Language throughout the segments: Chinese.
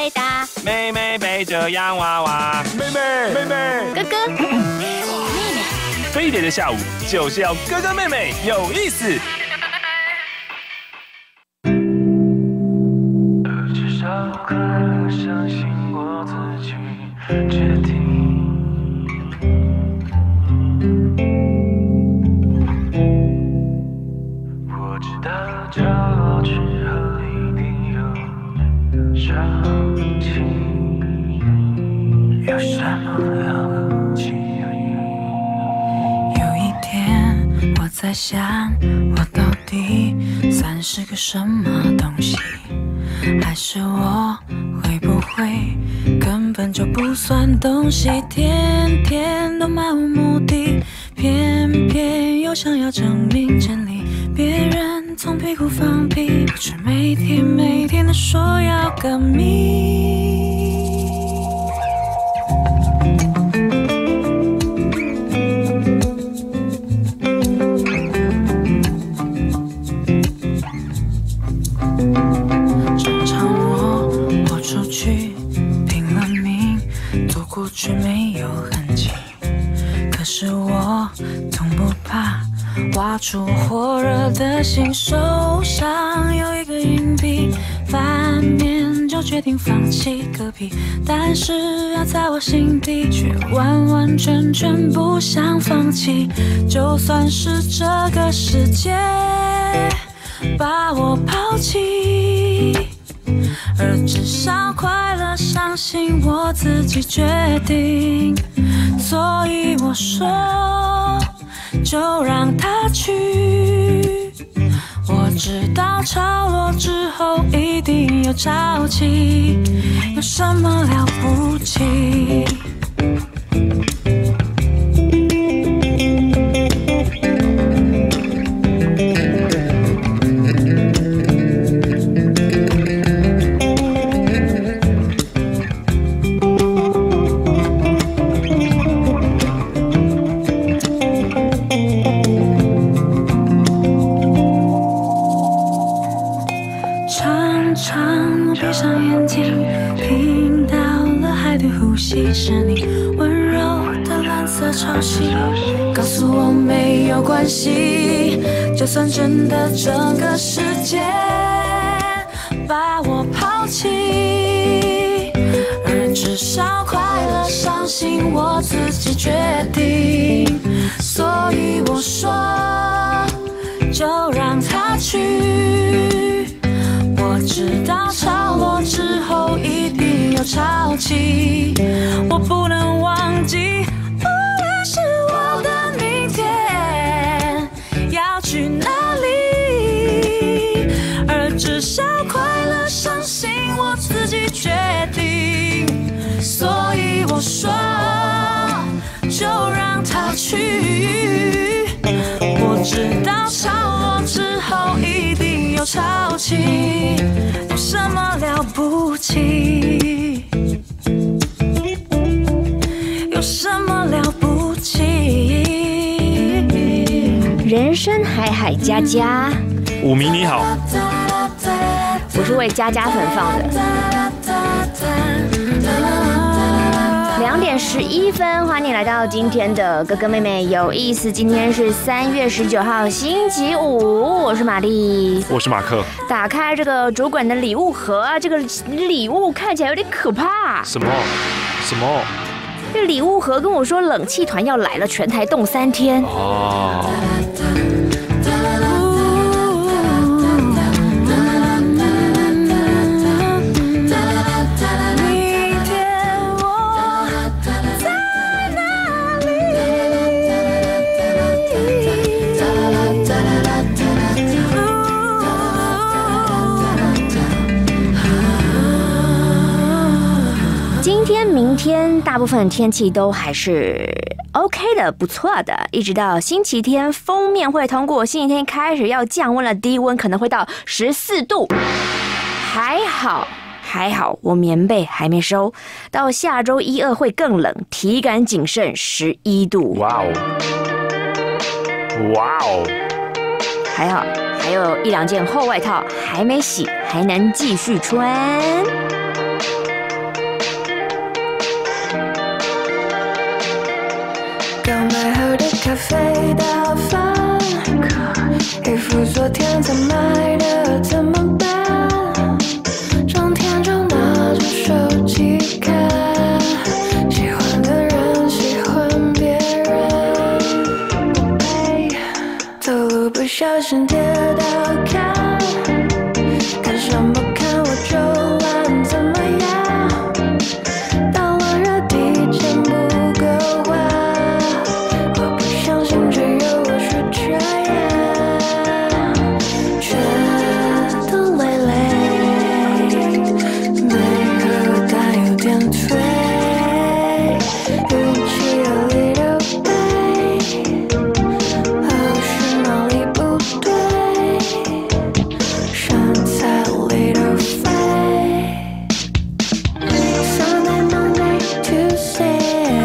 回答。 妹妹背着洋娃娃， 妹妹， 哥哥，妹妹， 飞碟的下午就是要哥哥妹妹有意思。 至少快乐，相信我自己决定。我知道角落之后一定有交集，有什么了不起？有一天我在想，我到底算是个什么东西？还是我会不会根本就不算东西？天天都漫无目的，偏偏又想要证明真理。别人从屁股放屁，我却每天的说要革命。过去没有痕迹，可是我从不怕挖出火热的心。手上有一个硬币，反面就决定放弃隔壁，但是压在我心底，却完完全全不想放弃。就算是这个世界把我抛弃，而至少快乐，相信我自己决定。所以我说，就让它去。我知道潮落之后一定有潮起，有什么了不起？是你温柔的蓝色潮汐，告诉我没有关系。就算真的整个世界把我抛弃，而至少快乐，相信我自己决定。所以我说，就让它去。我知道潮落之后一定有潮起，我不能忘记，无论是我的明天要去哪里，而至少快乐，相信我自己决定。所以我说，就让它去。我知道潮落之后一定有潮起，有什么了不起？有什么了不起？ 人生海海家家， 五迷你好， 我是为家家粉放的。2点11分，欢迎你来到今天的哥哥妹妹有意思。今天是3月19号，星期五，我是玛丽， 我是马克。 打开这个主管的礼物盒啊，这个礼物看起来有点可怕。 什么？ 这礼物盒跟我说冷气团要来了，全台冻3天。 哦。 今天、明天大部分天气都还是 OK 的，不错的。一直到星期天，锋面会通过，星期天开始要降温了，低温可能会到14度。还好，我棉被还没收。到下周1、2会更冷，体感仅剩11度。 哇哦！ 还好，还有1、2件厚外套还没洗，还能继续穿。 刚买好的咖啡打翻，衣服昨天才买的怎么办？整天就拿着手机看，喜欢的人喜欢别人，走路不小心跌倒看，看什么看我就懒怎么样？到了热地前不够花，我不相信只有我是这样，觉得累累，每个但有点退，语气有理的背，是哪里不对？身材里的肥。Sunday, Monday, Tuesday,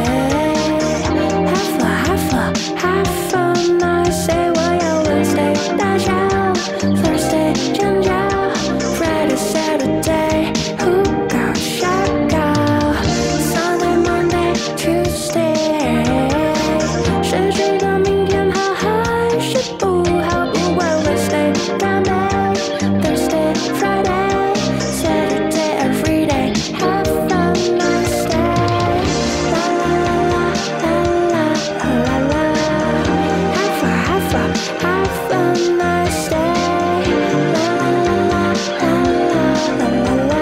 have a nice day. 我要 Wednesday 大笑 ，Thursday 尖叫 ，Friday, Saturday 胡搞瞎搞。Sunday, Monday, Tuesday， 谁知道明天好还是不好？不管 Wednesday 干杯 ，Thursday, Friday, Saturday, every day have a nice day. La la la la la la la, have a nice day. La la la la la la la,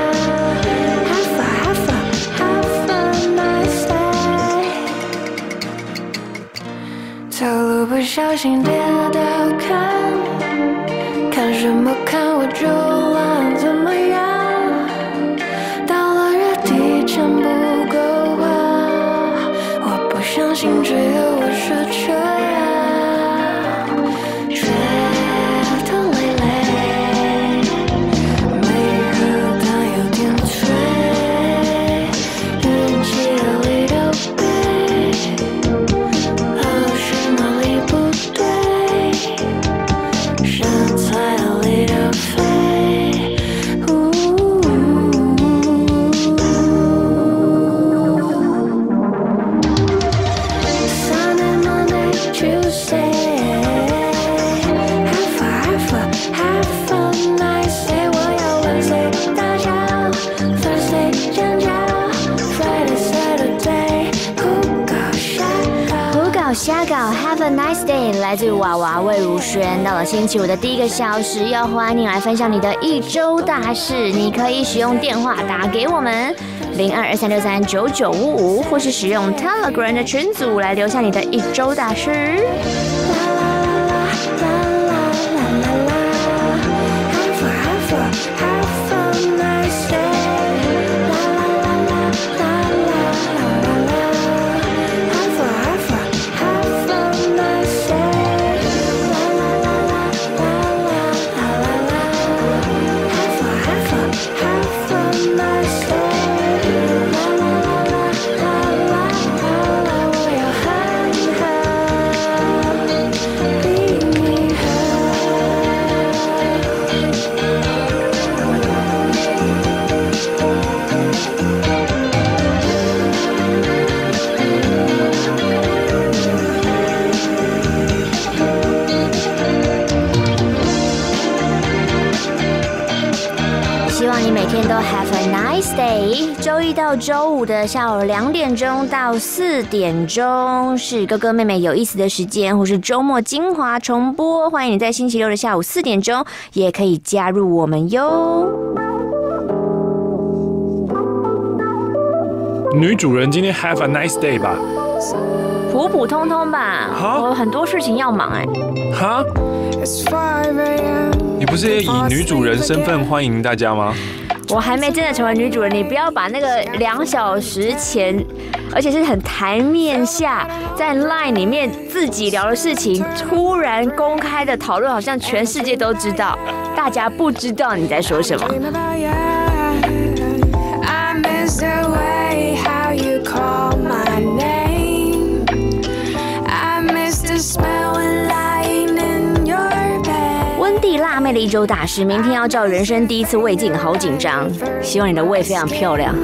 have a nice day. 走路不小心跌倒看，看什么看我就懒怎么样？到了热地前不够花，我不相信只有我是这样，觉得累累，每个但有点退，运气里的背，是哪里不对？身材里的肥。Sunday, Monday, Tuesday, have a nice day. 我要 Wednesday 大笑 ，Thursday 尖叫 ，Friday, Saturday 胡搞瞎搞。 胡搞瞎搞 ，Have a nice day， 来自于娃娃魏如萱。到了星期五的第一个小时，要欢迎你来分享你的一周大事。你可以使用电话打给我们0223639955，或是使用 Telegram 的群组来留下你的一周大事。希望你每天都 have a nice day。周一到周五的下午2点钟到4点钟是哥哥妹妹有意思的时间，或是周末精华重播。欢迎你在星期六的下午4点钟也可以加入我们哟。 女主人今天 have a nice day 吧？ 普普通通吧，我有很多事情要忙哎。 哈？你不是以女主人身份欢迎大家吗？ 我还没真的成为女主人，你不要把那个2小时前，而且是很台面下，在 LINE 里面自己聊的事情，突然公开的讨论，好像全世界都知道，大家不知道你在说什么。温蒂辣妹的一周大事，明天要照人生第一次胃镜，好紧张。希望你的胃非常漂亮。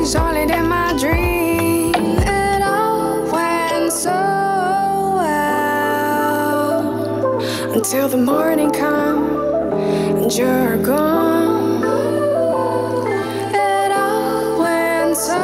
stays only in my dream. It all went so well until the morning comes and you're gone. It all went so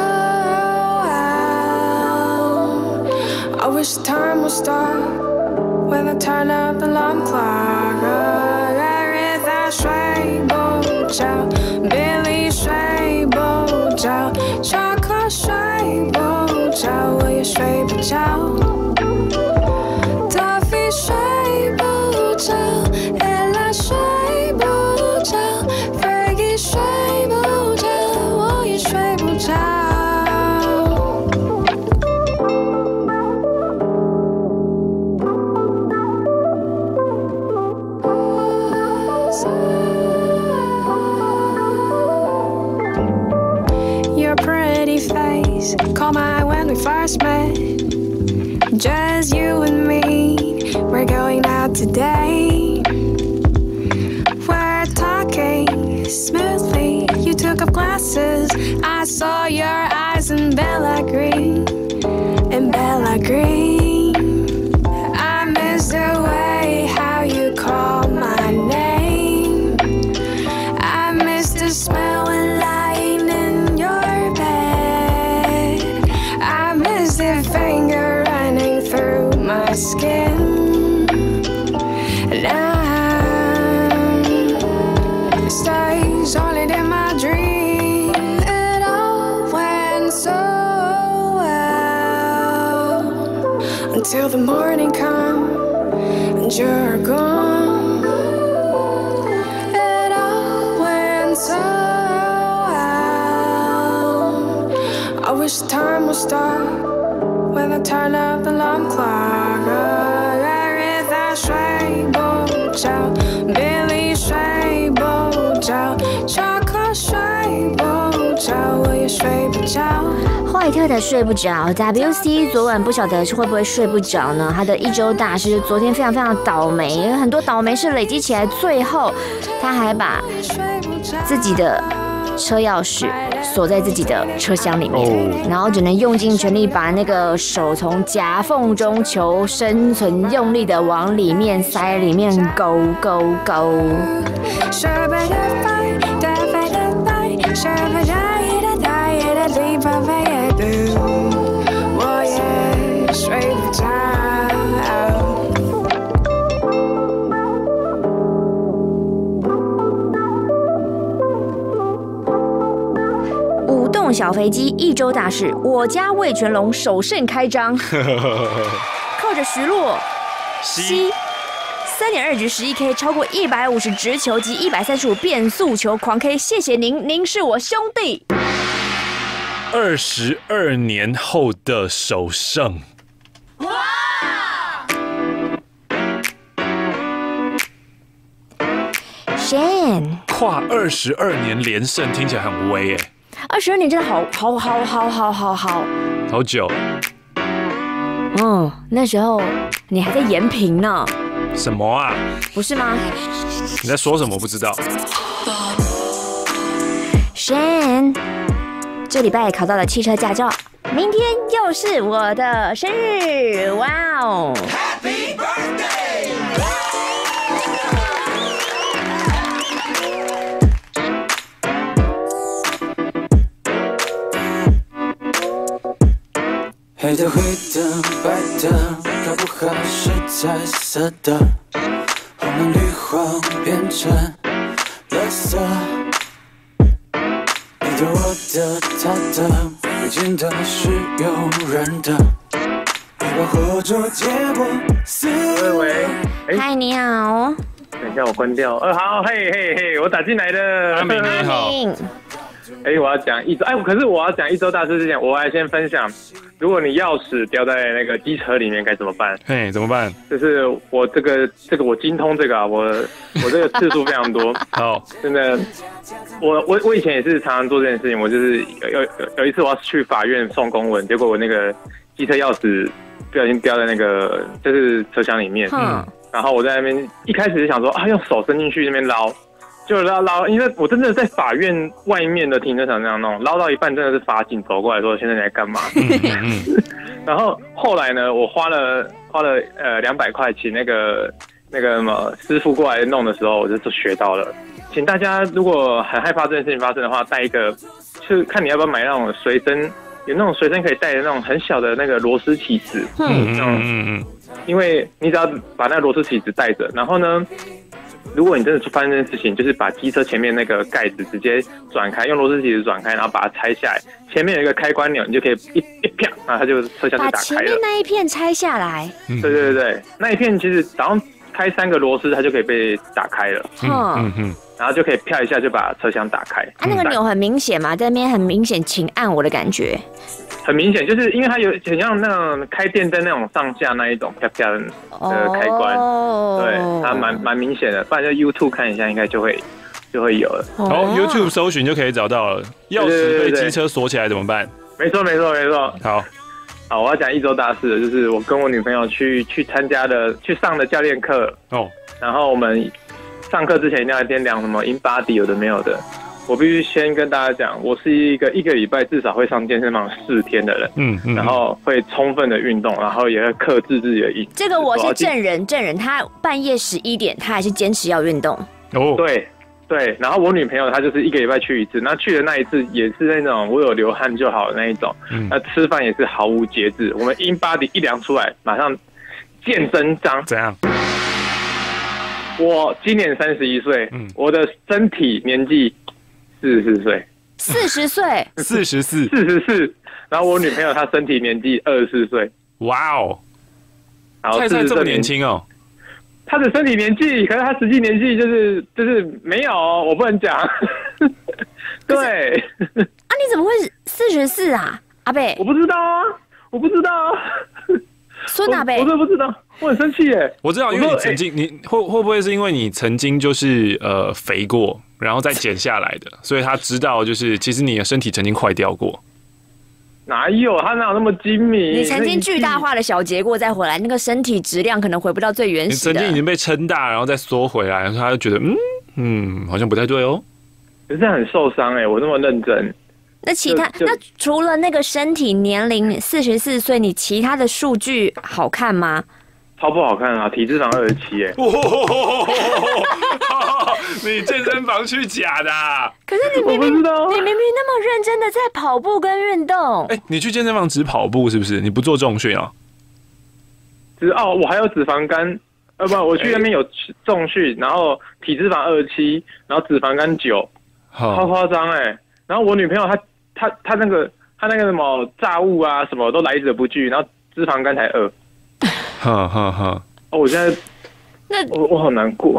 well. I wish time would stop when I turn up the alarm clock. There is that 睡不着 Billy 睡不着 Chocolate 睡不着，我也睡不着。Toffee 睡不着 Ella 睡不着 Fergie 睡不着，我也睡不着。Your pretty face caught my eye when we first met. Just you and me, we're going out today. We're talking smoothly. You took off glasses. I saw your eyes in Bella Green. In Bella Green. I miss the way how you call my name. I miss the smell and lying in your bed. I miss the finger running through my skin. And stays only in my dream. It all went so well until the morning comes and you're gone. It all went so well. I wish time would stop when I turn up the alarm clock. There is that 睡不着 Billy 睡不着 Chocolate 睡不着，我也睡不着。 坏特的睡不着 ，WC 昨晚不晓得是会不会睡不着呢？他的一周大事昨天非常非常倒霉，很多倒霉事累积起来，最后他还把自己的车钥匙锁在自己的车厢里面，然后只能用尽全力把那个手从夹缝中求生存，用力的往里面塞，里面勾勾勾。 我也睡不着。 舞动小飞机一周大事，我家味全龙首胜开张，靠着徐若曦3.2局11K， 超过150直球及135变速球狂 K， 谢谢您，您是我兄弟。 22年后的首胜。哇 ！Shane， 跨22年连胜听起来很威耶。 22年真的好久。 那时候你还在延平呢。 什么啊？ 不是吗？ 你在说什么？不知道。 Shane， 这礼拜考到了汽车驾照，明天又是我的生日，哇哦 ！Happy birthday！ 黑的、灰的、白的，搞不好是彩色的。红蓝绿黄变成垃圾。你的、我的、他的，不见得是有人的。一把火烛结果死。 喂， 嗨，你好。 等一下，我关掉。好，嘿，我打进来的。 阿明你好。 我要讲一周，可是我要讲一周大事之前，我还先分享，如果你钥匙掉在那个机车里面该怎么办？ 嘿，怎么办？ 就是我这个我精通这个啊，我这个次数非常多。 好， 真的，我以前也是常常做这件事情。我就是有一次我要去法院送公文，结果我那个机车钥匙不小心掉在那个就是车厢里面。然后我在那边一开始就想说用手伸进去那边捞。 就捞，因为我真的在法院外面的停车场那样弄，捞到一半真的是法警走过来说：“先生你在干嘛？”然后后来呢，我花了200块请那个什么师傅过来弄的时候，我就学到了。请大家如果很害怕这件事情发生的话，带一个，就是看你要不要买那种随身，有那种随身可以带的那种很小的那个螺丝起子。因为你只要把那个螺丝起子带着，然后呢，如果你真的发生这件事情，就是把机车前面那个盖子直接转开，用螺丝起子转开，然后把它拆下来，前面有一个开关钮，你就可以一啪，然后它就车厢就打开了。 把前面那一片拆下来。 对，那一片其实早上开3个螺丝，它就可以被打开了。然后就可以啪一下就把车厢打开。 那个钮很明显嘛，在那边很明显，请按我的感觉。 很明显，就是因为它有很像那种开电灯那种上下那一种啪啪的开关，对，它蛮明显的。不然就 YouTube 看一下，应该就会有了。 YouTube 搜寻就可以找到了。钥匙被机车锁起来怎么办？ 没错。好，我要讲一周大事了，就是我跟我女朋友去上的教练课然后我们上课之前一定要先量什么 InBody 有的没有的。我必须先跟大家讲，我是一个礼拜至少会上健身房4天的人，然后会充分的运动，然后也会克制自己的饮食。 这个我是证人，他半夜11点，他还是坚持要运动。 对，然后我女朋友她就是1个礼拜去一次，那去的那一次也是那种我有流汗就好的那一种，那吃饭也是毫无节制。我们 InBody 一量出来，马上见真章。 怎样？ 我今年31岁，我的身体年纪44岁 ，40岁 ，44，然后我女朋友她身体年纪24岁。 哇哦，菜菜这么年轻哦。 她的身体年纪，可是她实际年纪就是没有，我不能讲。对。 你怎么会44啊，阿伯？ 我不知道啊。 孙阿伯， 我真的不知道，我很生气耶。 我知道，因为你曾经，你会不会是因为你曾经就是肥过，然后再减下来的，所以他知道就是其实你的身体曾经坏掉过。 哪有？他哪有那么精明？ 你曾经巨大化的小结过再回来，那个身体质量可能回不到最原始的。 你曾经已经被撑大，然后再缩回来，他就觉得好像不太对哦。 可是很受伤我那么认真。 那那除了那个身体年龄44岁，你其他的数据好看吗？ 超不好看啊！体脂肪27 你健身房去假的可是你明明那么认真的在跑步跟运动。 你去健身房只跑步是不是？你不做重训啊？ 我还有脂肪肝，不，我去那边有重训，然后体脂肪27，然后脂肪肝9，超夸张然后我女朋友她那个什么炸物啊什么都来者不拒，然后脂肪肝才2。我现在我好难过。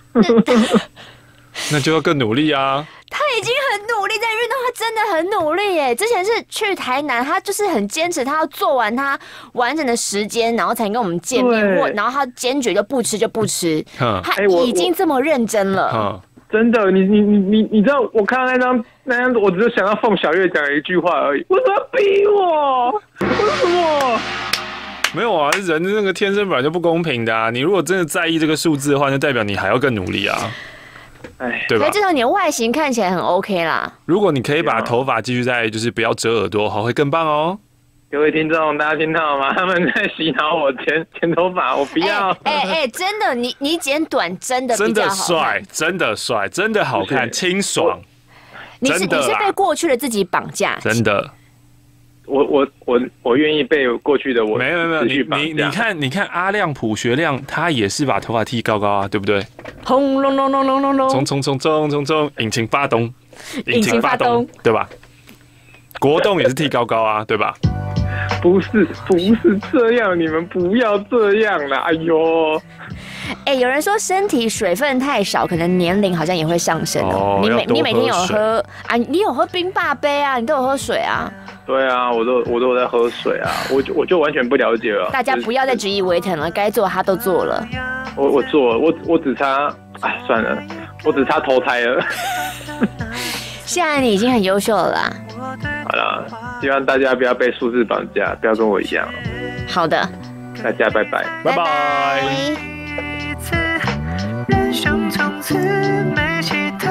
那就要更努力啊！ 他已经很努力在运动，他真的很努力耶。之前是去台南，他就是很坚持，他要做完他完整的时间，然后才跟我们见面，然后他坚决就不吃就不吃。他已经这么认真了。 真的，你知道我看到那张，我只是想到凤小岳讲了一句话而已。为什么要逼我？为什么？ 没有啊，人那个天生本来就不公平的啊！你如果真的在意这个数字的话，就代表你还要更努力啊，对吧？ 至少你的外形看起来很 OK 啦。 如果你可以把头发继续在，就是不要遮耳朵，会更棒哦。 各位听众，大家听到吗？他们在洗脑我剪头发，我不要。 真的，你剪短真的真的帅，真的帅，真的好看，清爽。 你是被过去的自己绑架， 真的。 我愿意被过去的我没有你看阿亮朴学亮，他也是把头发剃高高啊，对不对？ 轰隆隆隆隆隆隆， 冲，引擎发动，对吧？国栋也是剃高高啊，对吧？ 不是这样，你们不要这样啦！哎呦。 有人说身体水分太少，可能年龄好像也会上升哦。你每天有喝啊？你有喝冰霸杯啊？你都有喝水啊？ 对啊，我都有在喝水啊，我就完全不了解了。 大家不要再质疑维腾了，该做他都做了。 我做了，我只差算了，我只差投胎了。 现在你已经很优秀了啦。 好啦，希望大家不要被数字绑架，不要跟我一样。 好的， 大家拜拜， 拜拜。 人生从此没期待。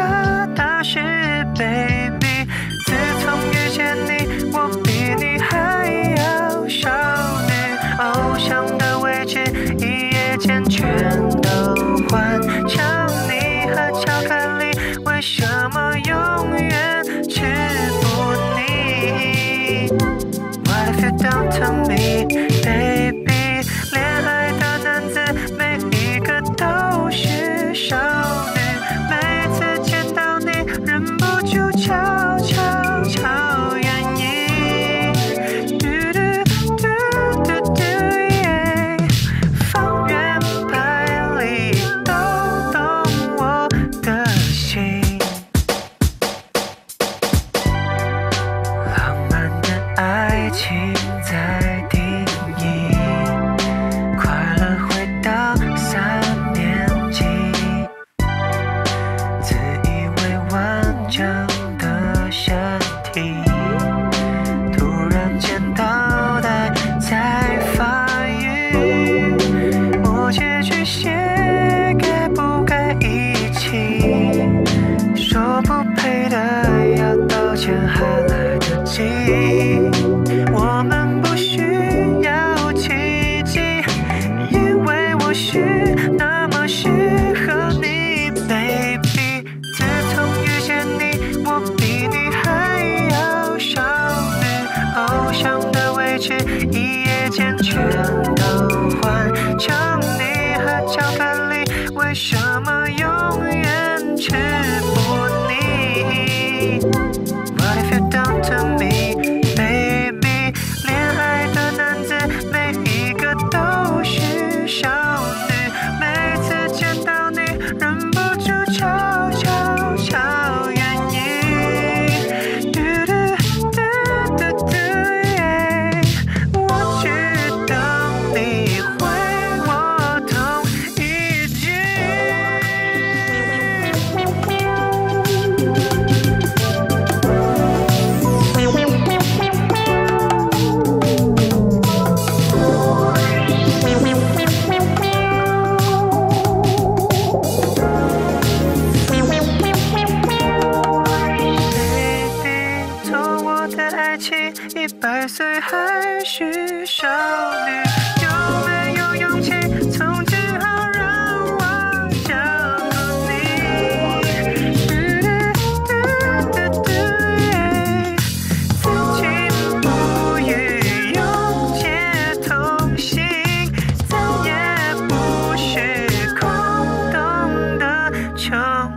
是那么适合你 ，baby。自从遇见你，我比你还要少女，偶像的位置一夜间全都换成你和巧克力，为什么永远吃不腻 ？What if you don't to me, baby？ 恋爱的男子每一个都是少女，每次见到你忍不住悄悄悄原因。嘟嘟嘟嘟嘟耶，我只等你回我同一句。Baby， 做我的爱情，100岁还是少女，有没有勇气从今后让我照顾你？嘟嘟嘟耶，此情不渝，永结同心，再也不是空洞的成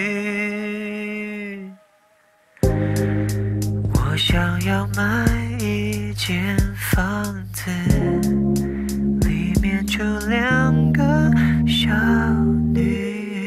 语。我想要买一间房子，里面住2个少女。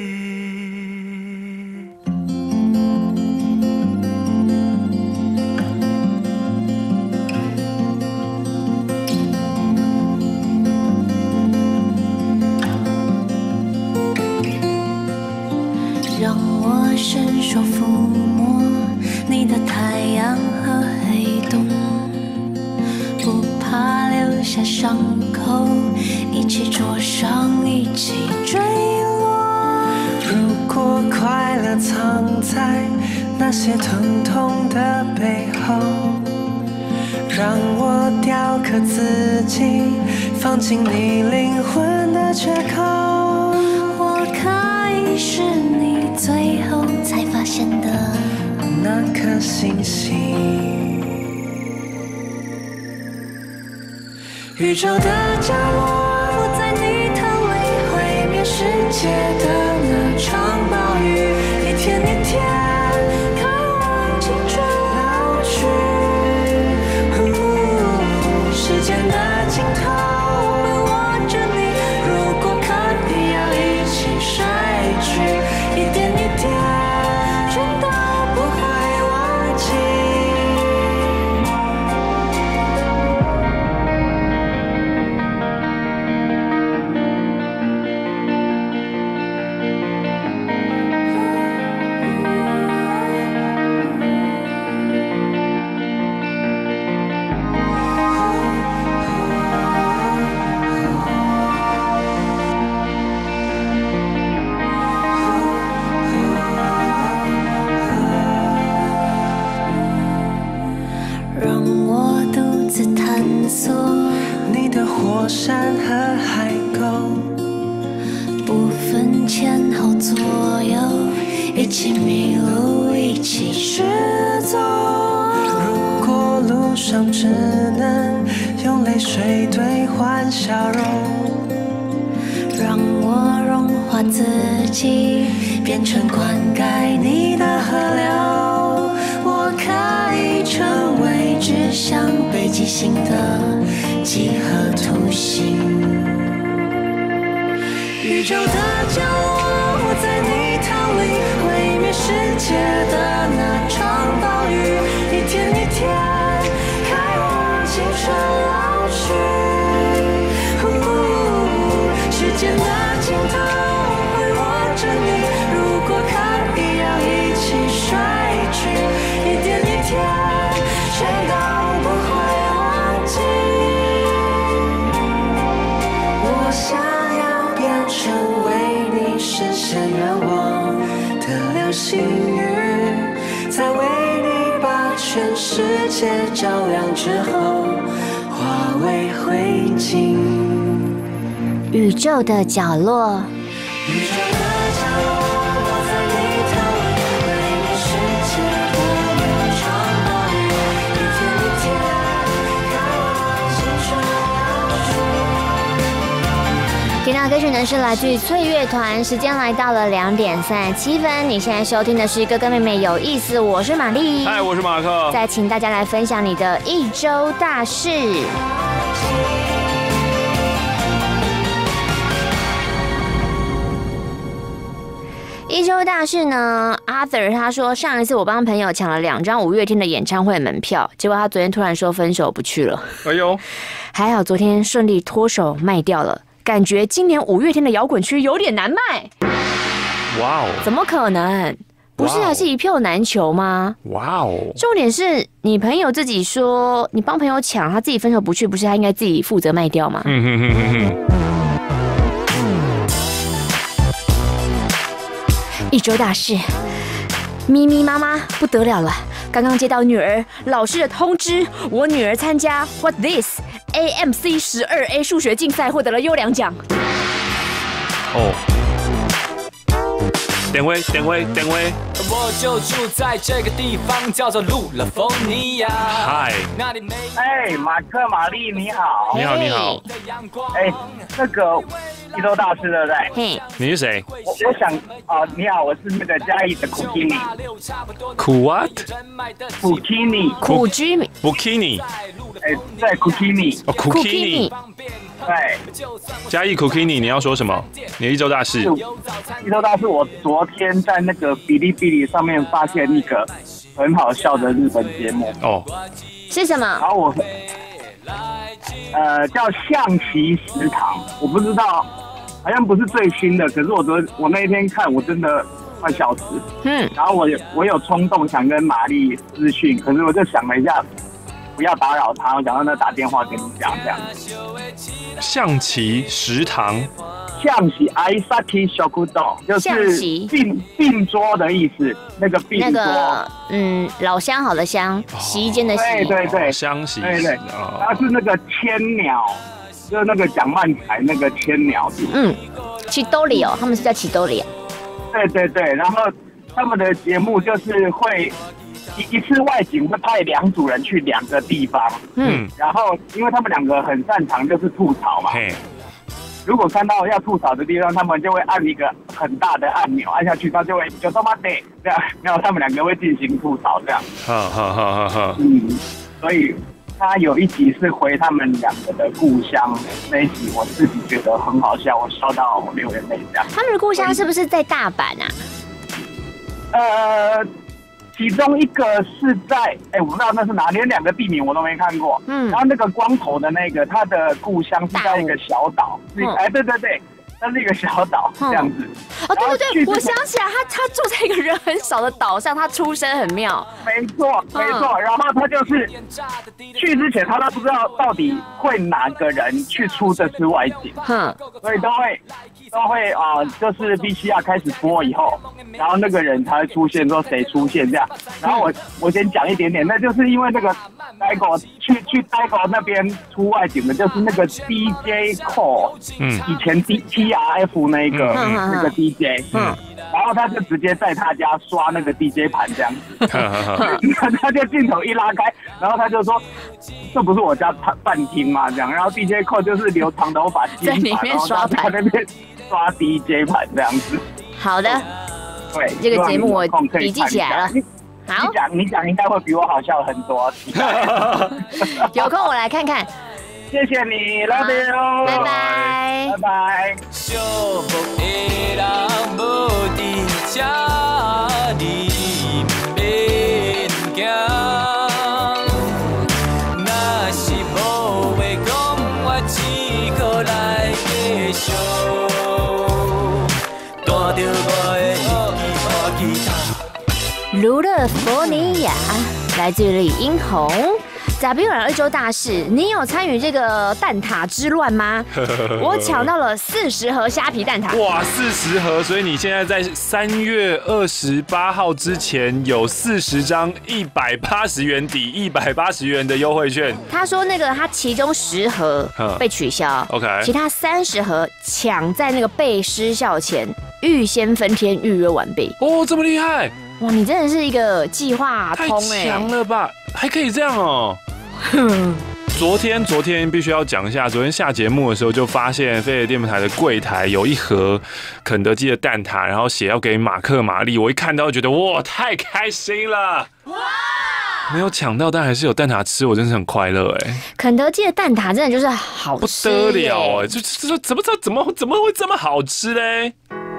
让我伸手抚摸你的太阳和黑洞，不怕留下伤口，一起灼伤，一起坠落。 如果快乐藏在那些疼痛的背后，让我雕刻自己，放进你灵魂的缺口。 我可以是你最后才发现的那颗星星，宇宙的角落， 我在你头里毁灭世界的那场暴雨，一天一天看望青春老去，时间的尽头会握着你，如果可以要一起睡去，一点一点全都不会忘记。让我独自探索你的火山和海沟， 不分前后左右，一起迷路，一起失踪。 如果路上只能用泪水兑换笑容， 让我融化自己，变成灌溉你的河流。我可以成为指向北极星的几何图形。宇宙的角落，我在你头里毁灭世界的那场暴雨，一天一天开往青春老去。时间的尽头会握着你，如果可以要一起睡去，一点一天全都不会忘记。我想要变成为你实现愿望的流星雨，在为你把全世界照亮之后，化为灰烬。 宇宙的角落。听到歌曲呢是来自于脆乐团，时间来到了2点37分。你现在收听的是哥哥妹妹有意思，我是玛丽， 嗨，我是马克。 再请大家来分享你的一周大事。一周大事呢 ，Arthur 他说上一次我帮朋友抢了2张5月天的演唱会门票，结果他昨天突然说分手不去了。 哎呦， 还好昨天顺利脱手卖掉了。感觉今年5月天的摇滚区有点难卖。 哇哦！ 怎么可能？不是还是一票难求吗？ 哇哦！ 重点是你朋友自己说，你帮朋友抢，他自己分手不去，不是他应该自己负责卖掉吗？一周大事，咪咪妈妈不得了了，刚刚接到女儿老师的通知，我女儿参加 What This AMC 12A 数学竞赛获得了优良奖。 哦，点位， 我就住在这个地方，叫做路勒丰尼亚。 嗨， 哎，马克、玛丽，你好。 你好。 哎，那个一周大师对不对？ 嘿， 你是谁？ 我想你好，我是那个嘉义的苦基尼。 苦 what？ 苦基尼。 苦居民。 Bikini。 哎，对，苦基尼。 哦，苦基尼。 对。 嘉义苦基尼，你要说什么？你的一周大事。 一周大事，我昨天在那个哔哩哔哩上面发现一个很好笑的日本节目。 哦。 是什么？ 然后我叫象棋食堂，我不知道，好像不是最新的，可是我那一天看，我真的快笑死。然后我有冲动想跟玛丽私讯，可是我就想了一下，不要打扰他，我想让他打电话跟你讲这样。 象棋食堂。 象棋 Aisaki Shokudo 就是并桌的意思，那个并桌， 老乡好的乡，洗衣间的洗， 对， 乡洗， 对，它是那个千鸟，就是那个蒋曼才那个千鸟， 起兜里哦，他们是叫起兜里， 对，然后他们的节目就是会一次外景会派2组人去2个地方，然后因为他们2个很擅长就是吐槽嘛。如果看到要吐槽的地方，他们就会按一个很大的按钮，按下去，他就会就他妈的这样，然后他们2个会进行吐槽这样。所以他有一集是回他们2个的故乡，那一集我自己觉得很好笑，我笑到流眼泪这样。 他们的故乡是不是在大阪啊？ 其中一个是在，我不知道那是哪里，连2个地名我都没看过。然后那个光头的那个，他的故乡是在一个小岛，对，那是一个小岛这样子。 对，我想起来，他住在一个人很少的岛上，他出身很妙。 没错。然后他就是去之前，他都不知道到底会哪个人去出这次外景，所以都会就是 VCR 开始播以后，然后那个人才会出现，说谁出现这样。然后我先讲一点点，那就是因为那个呆狗去呆狗那边出外景的，就是那个 DJ Cole， 以前 TRF 那个 DJ，然后他就直接在他家刷那个 DJ 盘这样子，他就镜头一拉开，然后他就说：“这不是我家饭厅吗？”这样，然后 DJ Cole 就是留长头发， 在里面刷盘， 在那边刷 DJ 盘这样子。 好的， 对， 这个节目我笔记起来了。好， 你讲应该会比我好笑很多。 有空我来看看。 谢谢你 ，Love you， 拜拜， 拜拜。 卢勒佛尼亚来自李英宏。 WL 一周大事，你有参与这个蛋挞之乱吗？我抢到了40盒虾皮蛋挞。 哇，40盒！所以你现在在3月28号之前有40张180元抵180元的优惠券。 他说那个他其中10盒被取消 ，OK， 其他30盒抢在那个被失效前预先分天预约完毕。 哦，这么厉害！ 哇，你真的是一个计划通太强了吧？还可以这样哦。昨天必须要讲一下，昨天下节目的时候就发现飞碟电台的柜台有一盒肯德基的蛋挞，然后写要给马克玛丽，我一看到就觉得哇，太开心了！哇，没有抢到，但还是有蛋挞吃，我真是很快乐哎。 肯德基的蛋挞真的就是好吃， 不得了哎，就怎么会这么好吃嘞？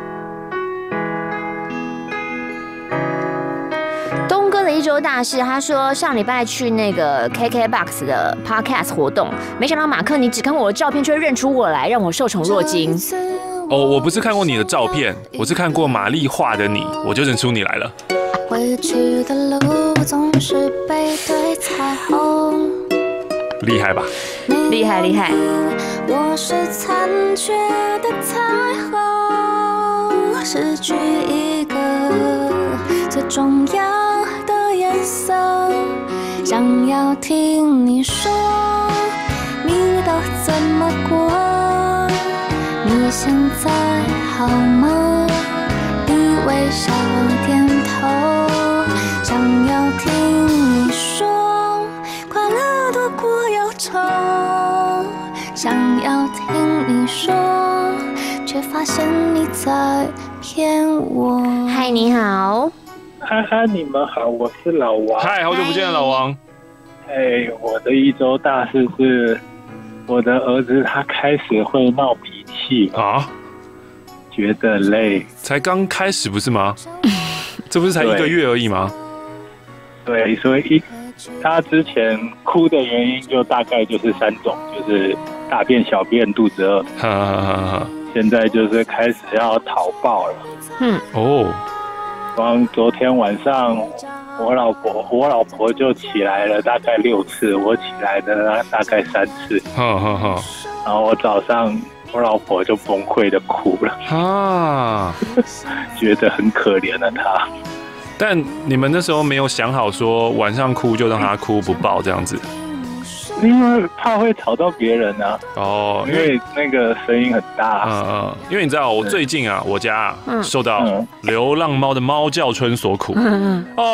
东哥的一周大事，他说上礼拜去那个 KKBOX 的 Podcast 活动，没想到马克你只看我的照片却认出我来，让我受宠若惊。 哦，我不是看过你的照片，我是看过玛丽画的你，我就认出你来了。回去的路总是背对彩虹，厉害吧？ 厉害厉害！ 我是残缺的彩虹，失去一个最重要的颜色，想要听你说，你都怎么过？你现在好吗？你微笑点头，想要听你说，快乐多过忧愁，想要听你说，却发现你在骗我。 嗨，你好。 哈哈，你们好，我是老王。 嗨，好久不见，老王。 我的一周大事是，我的儿子他开始会闹脾气啊，觉得累。 才刚开始不是吗？这不是才1个月而已吗？ 对，所以他之前哭的原因就大概就是3种，就是大便、小便、肚子饿。现在就是开始要讨抱了。光昨天晚上，我老婆就起来了大概6次，我起来的大概3次。然后我早上我老婆就崩溃的哭了，觉得很可怜的她。 但你们那时候没有想好说晚上哭就让她哭不抱这样子？ 因为怕会吵到别人啊。哦，因为那个声音很大。 因为你知道我最近啊，我家受到流浪猫的猫叫春所苦。哦，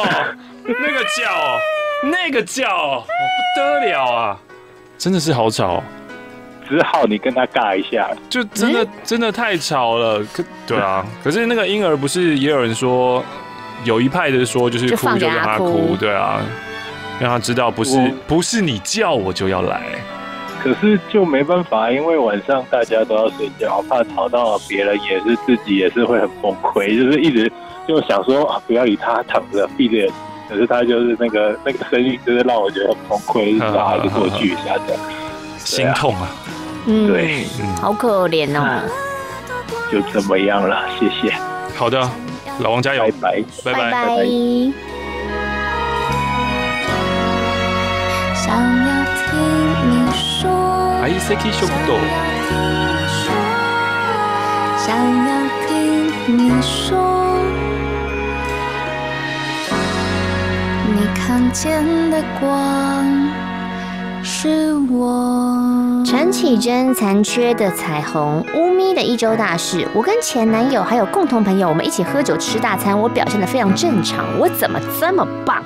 那个叫哦，不得了啊，真的是好吵。 只好你跟他尬一下， 就真的太吵了。对啊，可是那个婴儿不是也有人说，有一派的说就是哭就让他哭，对啊。让他知道不是你叫我就要来， 可是就没办法，因为晚上大家都要睡觉，怕吵到别人，也是自己也是会很崩溃，就是一直就想说不要理他，躺着闭着眼睛，可是他就是那个声音，就是让我觉得很崩溃，就是还是过去一下的， 心痛啊， 对， 好可怜哦， 就这么样了，谢谢， 好的，老王加油， 拜拜， 拜拜。 想要听你说，想要听你说，你看见的光是我。 陈绮贞残缺的彩虹，乌咪的一周大事。我跟前男友还有共同朋友，我们一起喝酒吃大餐，我表现得非常正常，我怎么这么棒？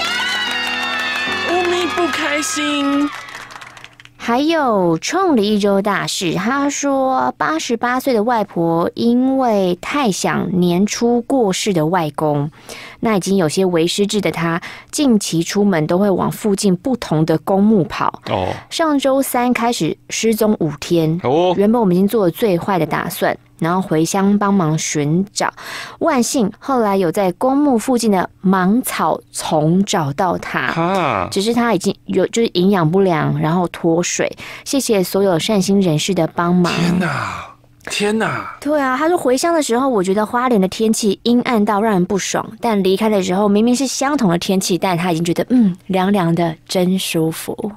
不开心。 还有冲的一周大事，他说88岁的外婆因为太想年初过世的外公，那已经有些为失智的他，近期出门都会往附近不同的公墓跑。上周3开始失踪5天。原本我们已经做了最坏的打算，然后回乡帮忙寻找，万幸后来有在公墓附近的芒草丛找到他，只是他已经就是营养不良，然后脱水。谢谢所有善心人士的帮忙。 天哪！ 天哪！ 对啊，他说回乡的时候，我觉得花莲的天气阴暗到让人不爽，但离开的时候明明是相同的天气，但他已经觉得凉凉的，真舒服。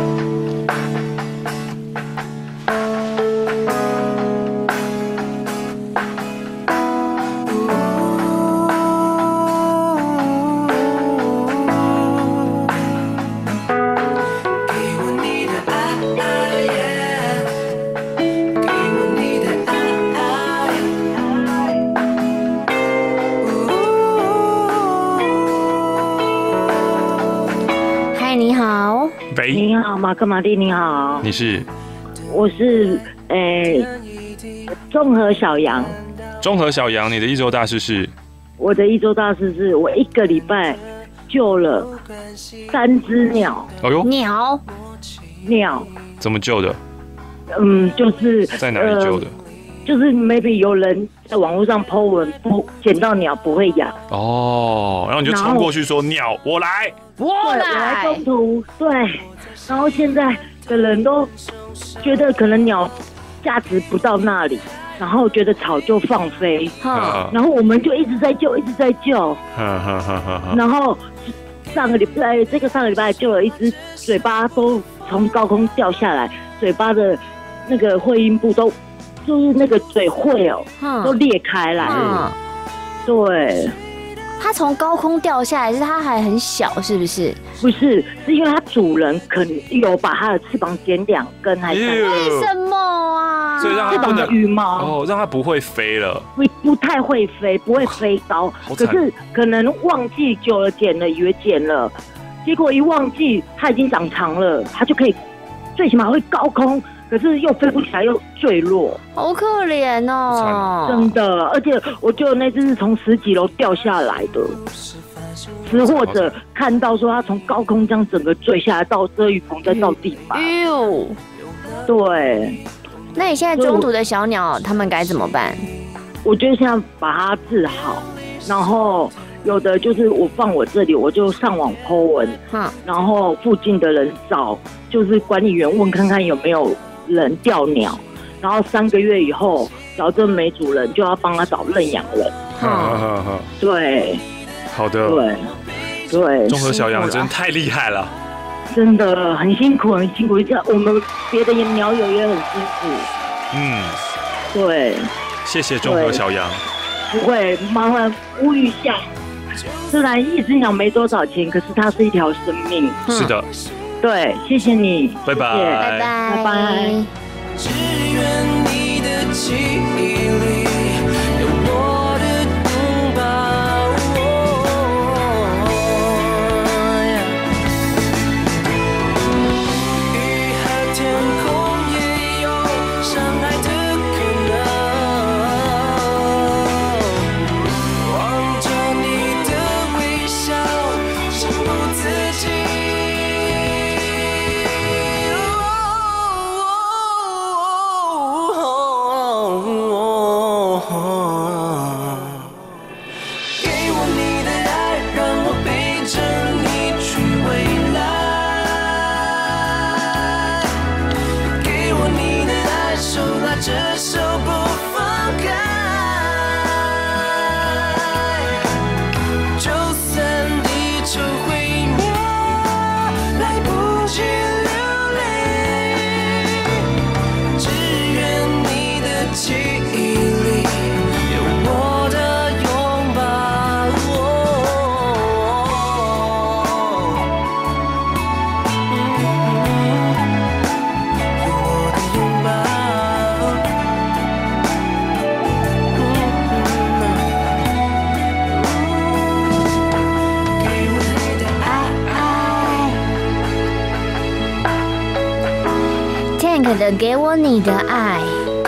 你好，马克马蒂，你好。 你是？ 我是综合小杨。 综合小杨，你的一周大事是？ 我的一周大事是我1个礼拜救了3只鸟。 哦呦， 鸟怎么救的？ 就是在哪里救的？ 就是 maybe 有人在网络上 po 文，捡到鸟不会养。 哦，然后你就冲过去说鸟，我来， 我来中途对。然后现在的人都觉得可能鸟价值不到那里，然后觉得草就放飞，然后我们就一直在救，然后上个礼拜救了一只嘴巴都从高空掉下来，嘴巴的那个会阴部就是那个嘴会都裂开来了，对。 它从高空掉下来，是它还很小，是不是？ 不是，是因为它主人可能有把它的翅膀剪2根，还是为什么啊？ 所以让它不能羽毛让它不会飞了， 不太会飞，不会飞高。可是可能忘记久了剪了，以为剪了，结果一忘记它已经长长了，它就可以最起码会高空。可是又飞不起来，又坠落， 好可怜哦！ 真的，而且我觉得那只是从10几楼掉下来的，死或者看到说他从高空这样整个坠下来，到遮雨棚再到地板。对。 那你现在中途的小鸟，他们该怎么办？ 我觉得现在把它治好，然后有的就是我放我这里，我就上网 po 文，然后附近的人找，就是管理员问看看有没有人钓鸟，然后3个月以后，找这没主人，就要帮他找认养人。对， 好的， 对， 综合小杨真太厉害了， 真的很辛苦，很辛苦。我们别的鸟友也很辛苦。对， 谢谢综合小杨。 不会，麻烦呼吁一下，虽然一只鸟没多少钱，可是它是一条生命。 是的。 对，谢谢你， 拜拜， 拜拜。 只愿你的记忆里有我的拥抱，雨和天空也有伤害的可能，望着你的微笑，深入自己。这手不放开，就算地球毁灭，来不及流泪，只愿你的记忆里有我的拥抱，有我的拥抱。 Tank 的给我你的爱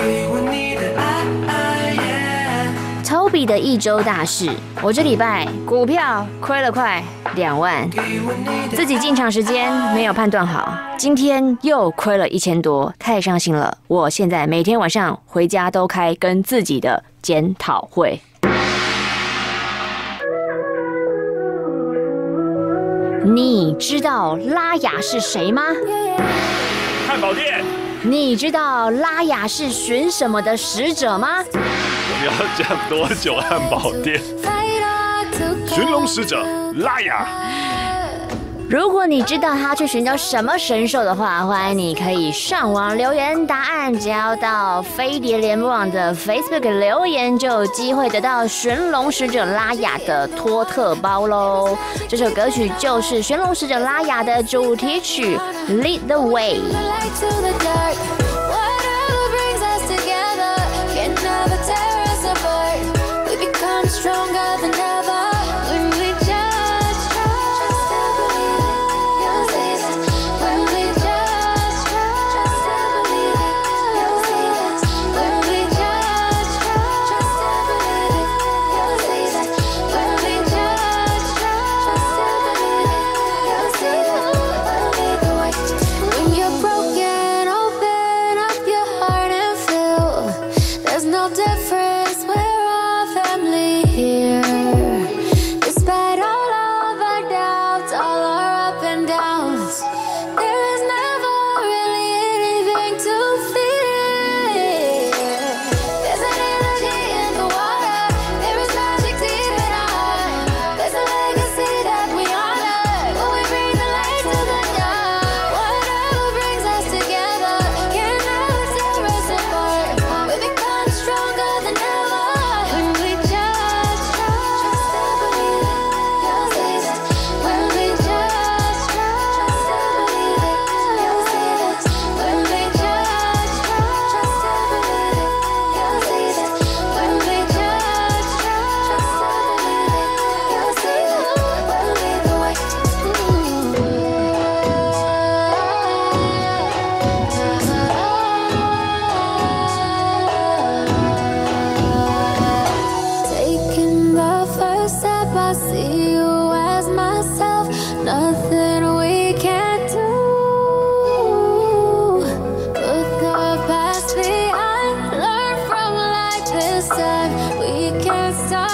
，Toby 的一周大事。我这礼拜股票亏了快2万，自己进场时间没有判断好，今天又亏了1000多，太伤心了。我现在每天晚上回家都开跟自己的检讨会。你知道拉雅是谁吗？ 汉堡店。 你知道拉雅是寻什么的使者吗？ 你要讲多久汉堡店？寻龙使者拉雅。 如果你知道他去寻找什么神兽的话，欢迎你可以上网留言答案，只要到飞碟联播网的 Facebook 留言，就有机会得到寻龙使者拉雅的托特包喽。这首歌曲就是寻龙使者拉雅的主题曲 Lead the Way。 We can't stop.